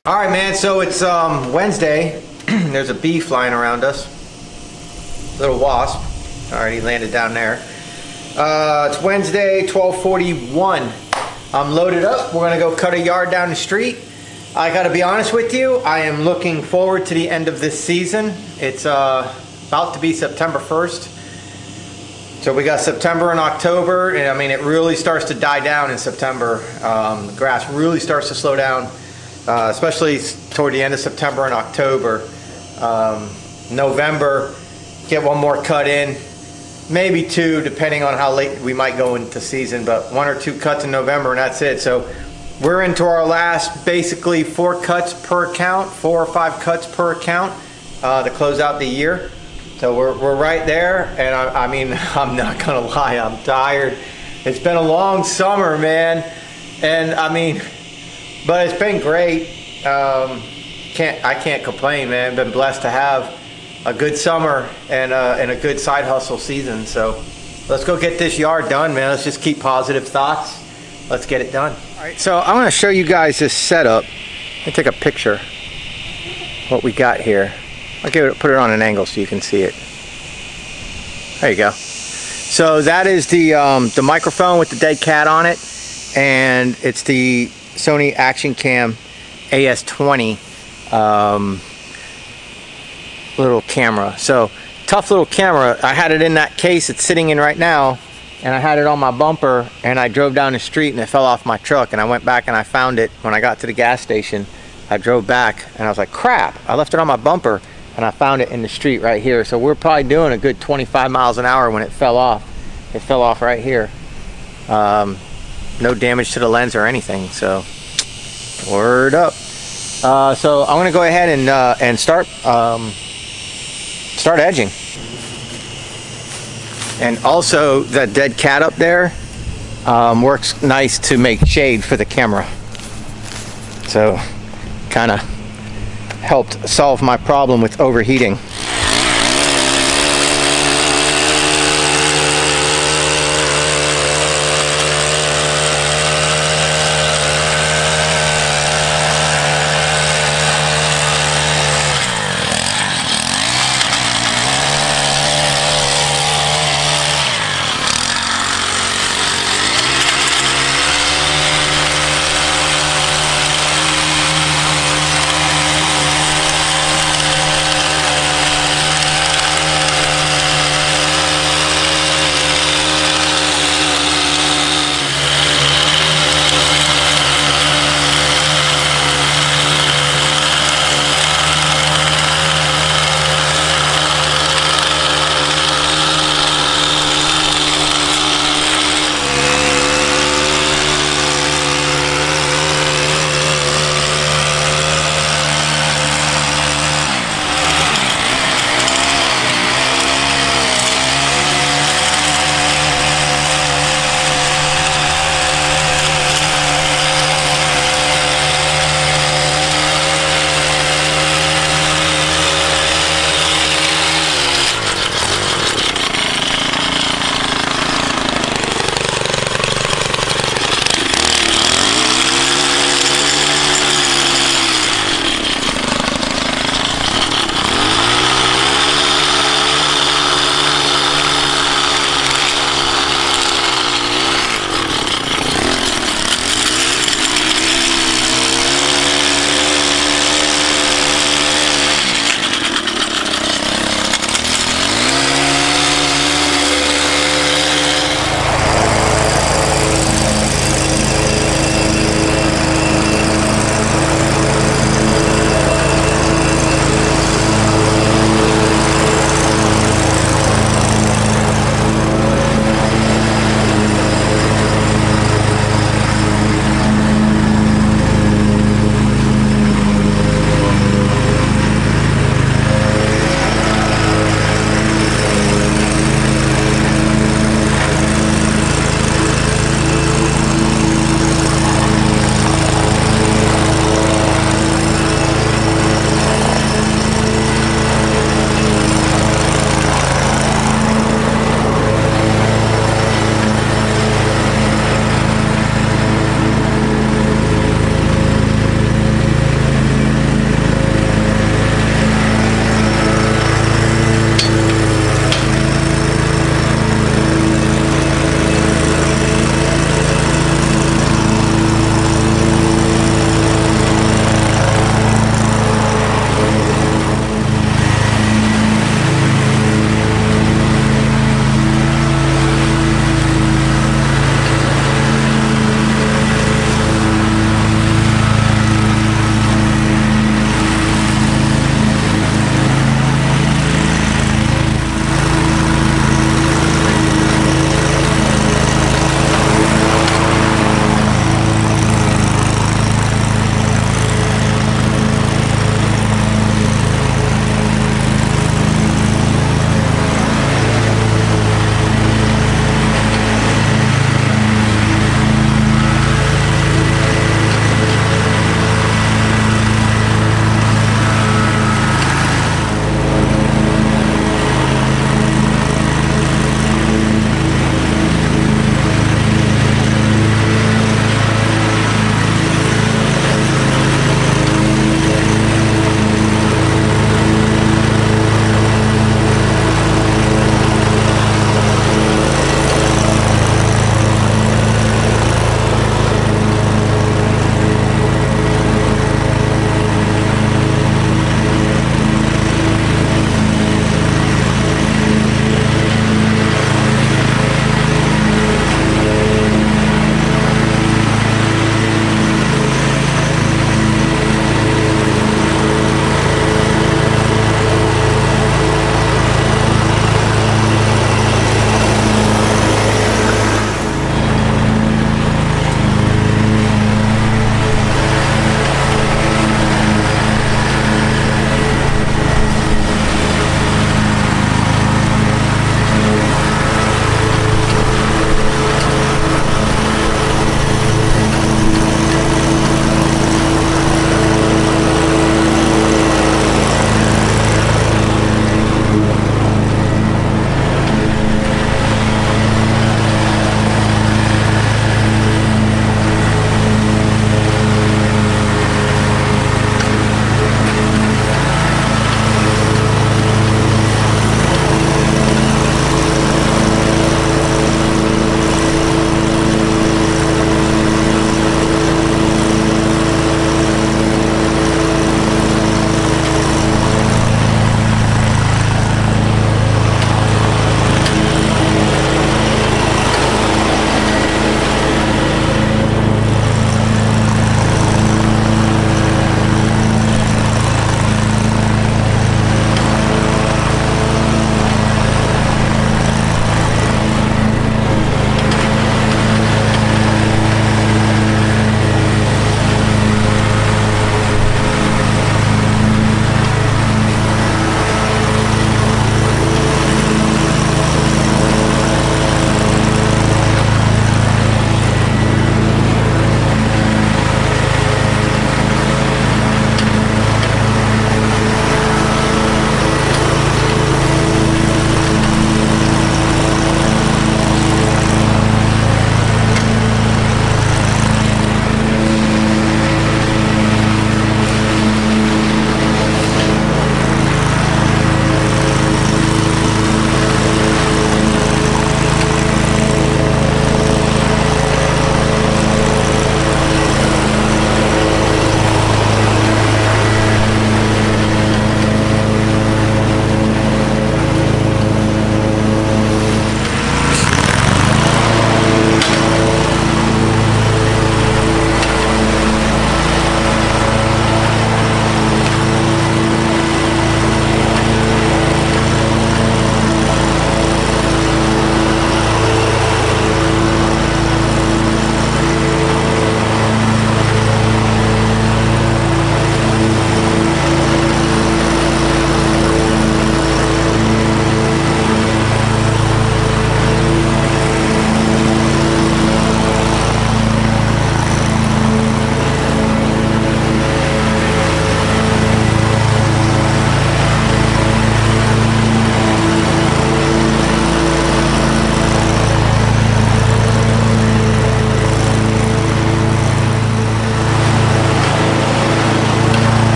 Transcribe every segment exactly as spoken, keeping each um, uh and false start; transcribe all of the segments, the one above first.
All right, man, so it's um, Wednesday. There's a bee flying around us. Little wasp. Already landed down there. Uh, it's Wednesday, twelve forty-one. I'm loaded up. We're gonna go cut a yard down the street. I gotta be honest with you, I am looking forward to the end of this season. It's uh, about to be September first. So we got September and October, and I mean, it really starts to die down in September. Um, the grass really starts to slow down, uh, especially toward the end of September and October. Um, November, get one more cut in, maybe two, depending on how late we might go into season, but one or two cuts in November, and that's it. So we're into our last, basically, four cuts per account, four or five cuts per account uh, to close out the year. So we're, we're right there, and I, I mean, I'm not gonna lie, I'm tired. It's been a long summer, man, and I mean, but it's been great. Um, can't I can't complain, man. Been blessed to have a good summer and uh, and a good side hustle season. So let's go get this yard done, man. Let's just keep positive thoughts. Let's get it done. All right. So I'm gonna show you guys this setup. Let me take a picture. What we got here. I'll give it, put it on an angle so you can see it. There you go. So that is the um, the microphone with the dead cat on it, and it's the Sony Action Cam A S twenty um, little camera. So tough little camera. I had it in that case it's sitting in right now, and I had it on my bumper, and I drove down the street and it fell off my truck, and I went back and I found it when I got to the gas station. I drove back and I was like, crap, I left it on my bumper. And I found it in the street right here. So we're probably doing a good twenty-five miles an hour when it fell off. It fell off right here. Um, no damage to the lens or anything. So word up. Uh, so I'm gonna go ahead and uh, and start um, start edging. And also the dead cat up there um, works nice to make shade for the camera. So kind of helped solve my problem with overheating.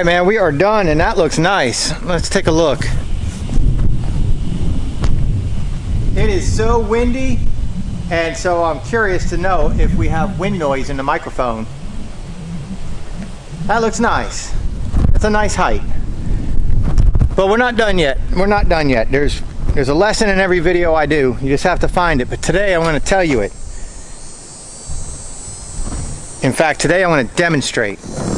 right, man, we are done, and that looks nice. Let's take a look. It is so windy, and so I'm curious to know if we have wind noise in the microphone. That looks nice. That's a nice height. But we're not done yet. We're not done yet. There's there's a lesson in every video I do. You just have to find it. But today I'm going to tell you it. In fact, today I'm going to demonstrate.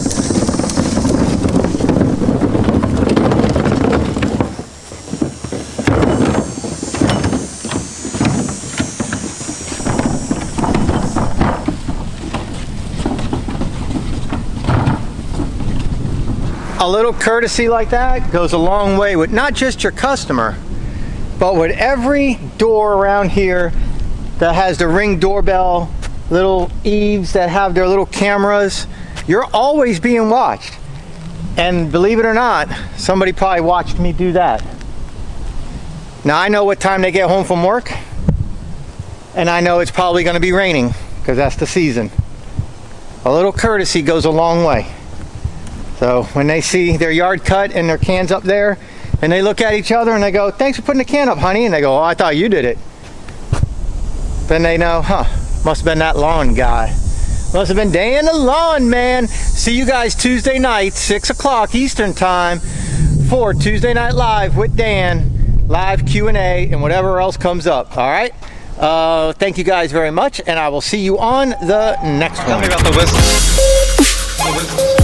A little courtesy like that goes a long way with not just your customer, but with every door around here that has the Ring doorbell, little eaves that have their little cameras. You're always being watched. And believe it or not, somebody probably watched me do that. Now I know what time they get home from work, and I know it's probably going to be raining because that's the season. A little courtesy goes a long way. So when they see their yard cut and their cans up there, and they look at each other and they go, "Thanks for putting the can up, honey," and they go, "Oh, I thought you did it." Then they know, huh, must have been that lawn guy. Must have been Dan the lawn man. See you guys Tuesday night, six o'clock Eastern time for Tuesday Night Live with Dan, live Q and A and whatever else comes up, all right? Uh, thank you guys very much, and I will see you on the next one. Tell me about the whistle. The whistle.